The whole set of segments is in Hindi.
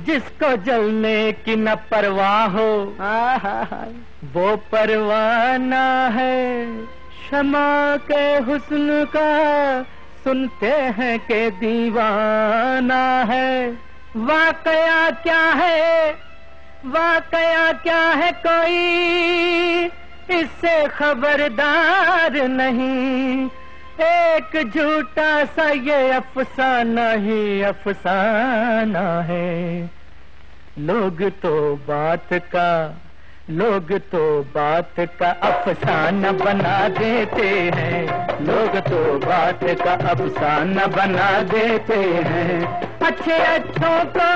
जिसको जलने की न परवाह हो वो परवाना है। शमा के हुस्न का सुनते हैं कि दीवाना है। वाकया क्या है, वाकया क्या है, कोई इससे खबरदार नहीं। एक झूठा सा ये अफसाना ही अफसाना है। लोग तो बात का अफसाना बना देते हैं। लोग तो बात का अफसाना बना देते हैं। अच्छे अच्छों को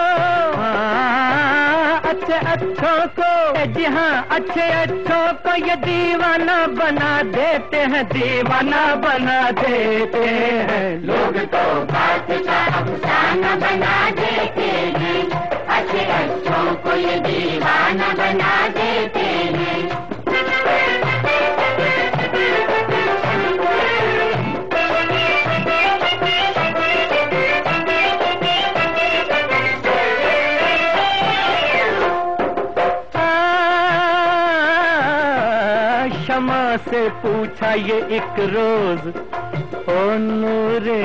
जी हाँ, अच्छे अच्छों को ये दीवाना बना देते हैं, दीवाना बना देते हैं। लोग तो बात का अफसाना बना देते हैं। अच्छे अच्छों को ये दीवाना बना देते हैं। शमा से पूछा ये एक रोज, ओ नूरे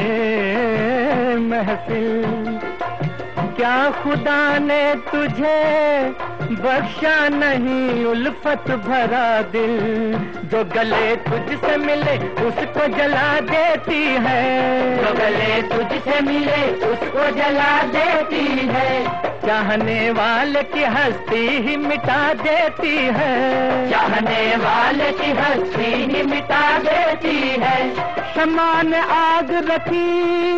महफिल, क्या खुदा ने तुझे बख्शा नहीं उल्फत भरा दिल। जो गले तुझसे मिले उसको जला देती है, जो गले तुझसे मिले उसको जला देती है। चाहने वाले की हस्ती ही मिटा देती है, चाहने वाले की हस्ती ही मिटा देती है। शमा ने आग रखी,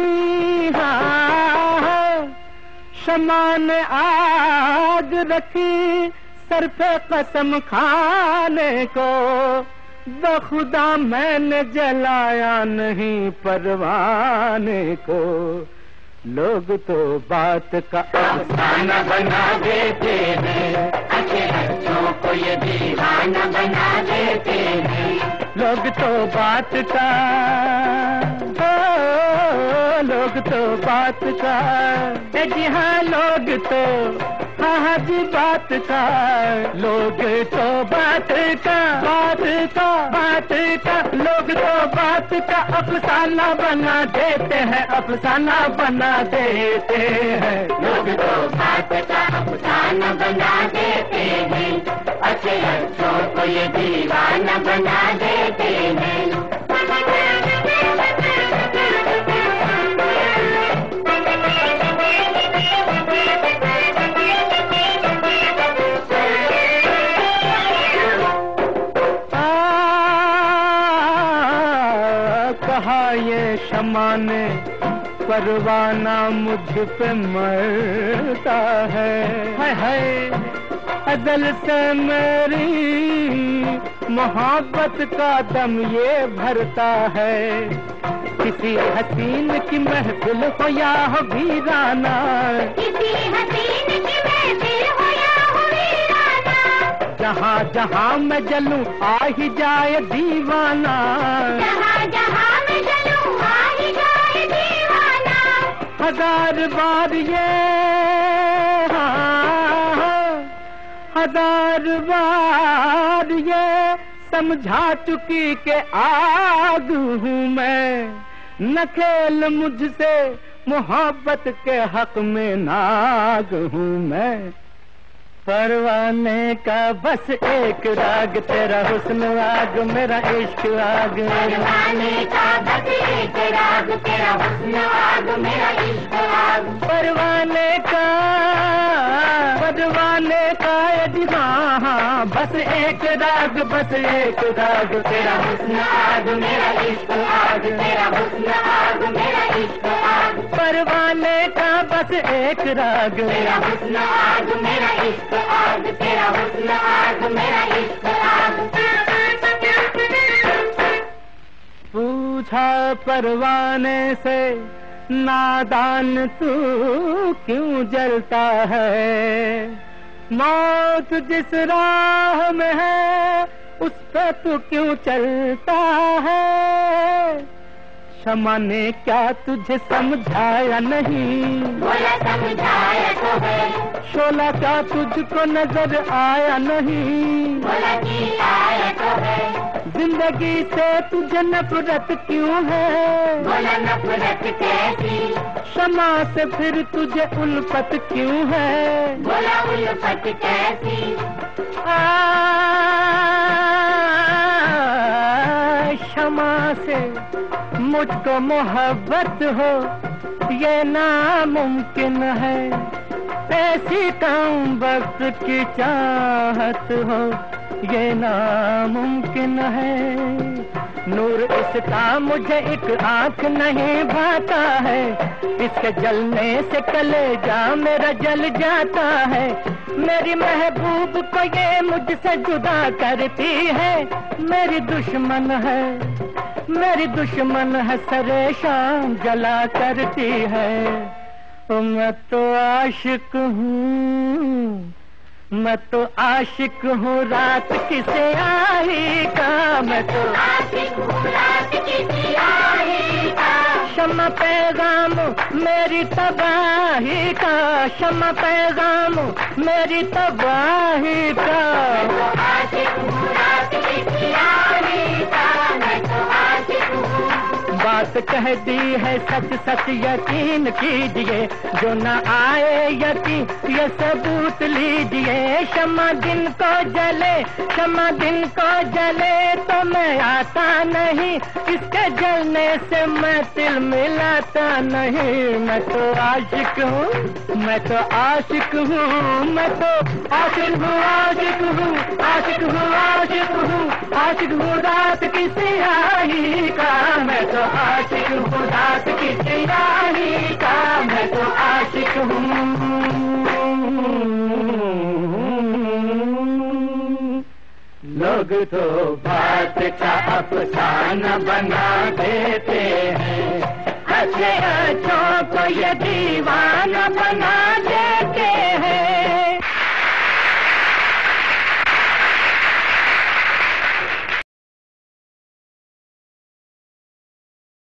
हाँ, शमा ने आग रखी सर पे कसम खाने को। बखुदा मैंने जलाया नहीं परवाने को। लोग तो बात का अफसाना बना देते हैं। अच्छे अच्छों को ये दीवाना बना देते हैं। लोग तो बात का, लोग तो बात का, जी हाँ लोग तो, हाँ जी बात का। लोग तो बात का, लोग तो बात का अफसाना बना देते हैं, अफसाना बना देते हैं। लोग तो बात का अफसाना बना देते हैं। अच्छे अच्छों को ये दीवाना बना देते हैं। ये शमा ने परवाना मुझ पे मरता है, हाय अज़ल से मेरी मोहब्बत का दम ये भरता है। किसी हसीन की महफिल हो या हो वीराना, किसी हसीन की महफिल हो या हो वीराना, जहाँ जहाँ मैं जलूं आ ही जाए दीवाना, जहाँ जहाँ मैं जलूं आ ही जाए दीवाना। हजार बार ये, हजार बार ये समझा चुकी के आग हूँ मैं। न खेल मुझसे मोहब्बत के हक में नाग हूँ मैं। परवाने का बस एक राग, तेरा हुस्न आग मेरा इश्क आग। परवाने का बस एक राग, तेरा हुस्न आग मेरा इश्क आग। परवाने का हाँ, बस एक राग, बस एक राग, तेरा हुस्न आग मेरा इश्क आग, तेरा हुस्न आग मेरा इश्क आग। परवाने का बस एक राग, तेरा हुस्न आग मेरा इश्क आग, तेरा हुस्न आग मेरा इश्क आग। पूछा परवाने से, नादान तू क्यों जलता है? मौत जिस राह में है उस पे तू क्यों चलता है? शमा ने क्या तुझे समझाया नहीं? बोला समझाया तो है। शोला क्या तुझको नजर आया नहीं? बोला कि आया तो है। जिंदगी से तुझे नफरत क्यों है? बोला नफरत कैसी? शमा से फिर तुझे उल्फत क्यों है? बोला उल्फत कैसी? शमा से मुझको मोहब्बत हो ये नामुमकिन है, ऐसी कम वक्त की चाहत हो ये नामुमकिन है। नूर इसका मुझे एक आंख नहीं भाता है, इसके जलने से कलेजा मेरा जल जाता है। मेरी महबूब को ये मुझसे जुदा करती है, मेरी दुश्मन है, मेरी दुश्मन है, सरे शाम जला करती है। मैं तो आशिक हूँ, मैं तो आशिक हूँ रात किसे आई का, मैं तो आशिक हूँ रात किसी आई का। शमा पैगाम मेरी तबाही का, शमा पैगाम मेरी तबाही का। मैं तो आशिक हूँ रात किसी आई का, मैं तो आशिक हूँ। बात कह दी है सच सच यकीन कीजिए, जो न आए यकीन ये सबूत लीजिए। शमा दिन को जले, शमा दिन को जले तो मैं आता नहीं, इसके जलने से मैं तिल मिलाता नहीं। मैं तो आशिक हूँ, मैं तो आशिक हूँ, मैं तो आशिक हूँ, आशिक हूँ, आशिक हूँ, आशिक हूँ, आशिक हूँ रात की सियाही का। मैं तो आशिक हूँ रात की सियाही का, मैं तो आशिक हूँ। लोग तो बात का अफसाना बना देते हैं, अच्छे अच्छों को ये दीवाना बना